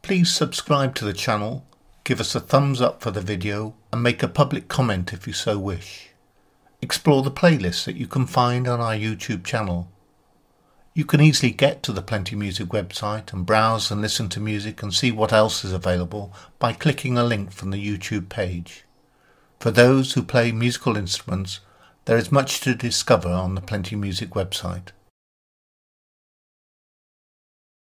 Please subscribe to the channel, give us a thumbs up for the video and make a public comment if you so wish. Explore the playlists that you can find on our YouTube channel. You can easily get to the PlentyMusic website and browse and listen to music and see what else is available by clicking a link from the YouTube page. For those who play musical instruments, there is much to discover on the PlentyMusic website.